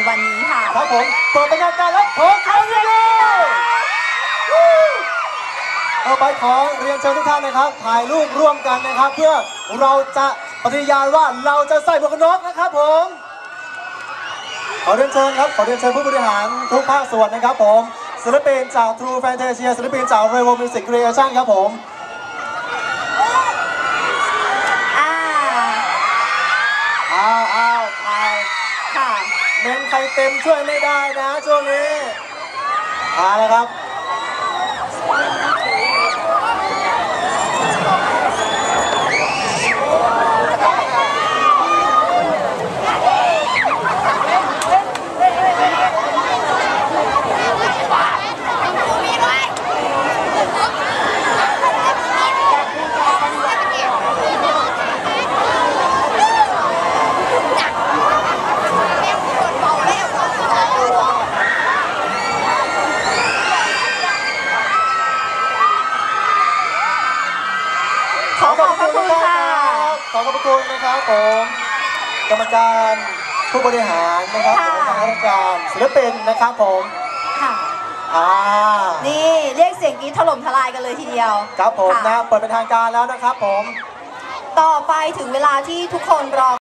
วันนี้ค่ะครับผมเปิดเป็นทางการแล้วขอเชิญเลยต่อไปขอเรียนเชิญทุกท่านนะครับถ่ายรูปร่วมกันนะครับเพื่อเราจะปฏิญาณว่าเราจะใส่หมวกกันน็อกนะครับผมขอเรียนเชิญครับขอเรียนเชิญผู้บริหารทุกภาคส่วนนะครับผมศิลปินจาก True Fantasia ศิลปินจาก Revo Music Creation ครับผมถ่ายค่ะเน้นใครเต็มช่วยไม่ได้นะช่วงนี้แล้วครับขอบพระคุณค่ะขอบพระคุณนะครับผมกรรมการผู้บริหารนะครับคณะกรรมการศิลปินนะครับผมค่ะนี่เรียกเสียงกรี๊ดถล่มทลายกันเลยทีเดียวครับผมนะเปิดเป็นทางการแล้วนะครับผมต่อไปถึงเวลาที่ทุกคนรอ